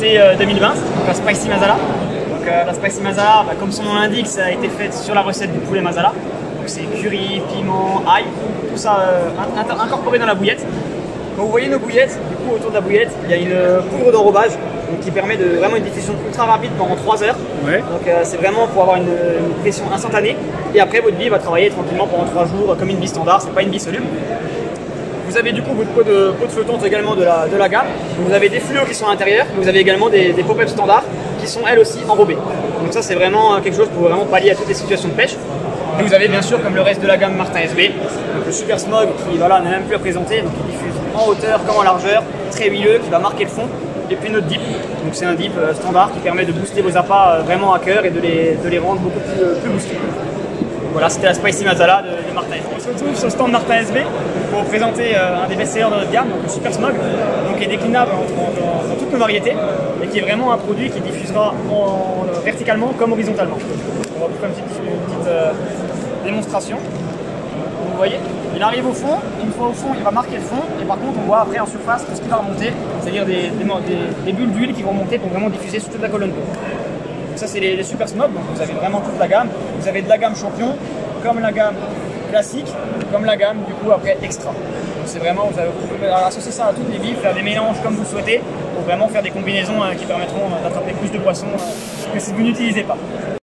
nouveauté 2020, donc la Spicy Masala. Donc la Spicy Masala, comme son nom l'indique, ça a été fait sur la recette du poulet Masala. Donc c'est curry, piment, ail, tout ça incorporé dans la bouillette. Quand vous voyez nos bouillettes, du coup autour de la bouillette, il y a une poudre d'enrobage qui permet de vraiment une diffusion ultra rapide pendant 3 heures. Ouais. Donc c'est vraiment pour avoir une pression instantanée. Et après votre bille va travailler tranquillement pendant 3 jours comme une bille standard, c'est pas une bille soluble. Vous avez du coup votre pot de flottante également de la gamme. Vous avez des fluos qui sont à l'intérieur, vous avez également des pop-up standards qui sont elles aussi enrobées. Donc ça c'est vraiment quelque chose pour vraiment pallier à toutes les situations de pêche. Et vous avez bien sûr comme le reste de la gamme Martin SB, donc le Super Smog qui voilà, n'a même plus à présenter, donc qui diffuse en hauteur comme en largeur, très huileux, qui va marquer le fond. Et puis notre dip, donc c'est un dip standard qui permet de booster vos appâts vraiment à cœur et de les rendre beaucoup plus boostés. Voilà, c'était la Spicy Masala de Martin SB. On se retrouve sur le stand Martin SB pour vous présenter un des best-sellers de notre gamme, donc le Super Smog, donc qui est déclinable dans toutes nos variétés et qui est vraiment un produit qui diffusera verticalement comme horizontalement. On va vous faire une petite démonstration. Vous voyez, il arrive au fond, et une fois au fond, il va marquer le fond, et par contre, on voit après en surface tout ce qui va remonter, c'est-à-dire des bulles d'huile qui vont remonter pour vraiment diffuser sur toute la colonne d'eau. Donc ça, c'est les Super Smog, donc vous avez vraiment toute la gamme. Vous avez de la gamme champion, comme la gamme classique, comme la gamme du coup après extra. Donc c'est vraiment, vous pouvez associer ça à toutes les billes, faire des mélanges comme vous souhaitez, pour vraiment faire des combinaisons qui permettront d'attraper plus de poissons que si vous n'utilisez pas.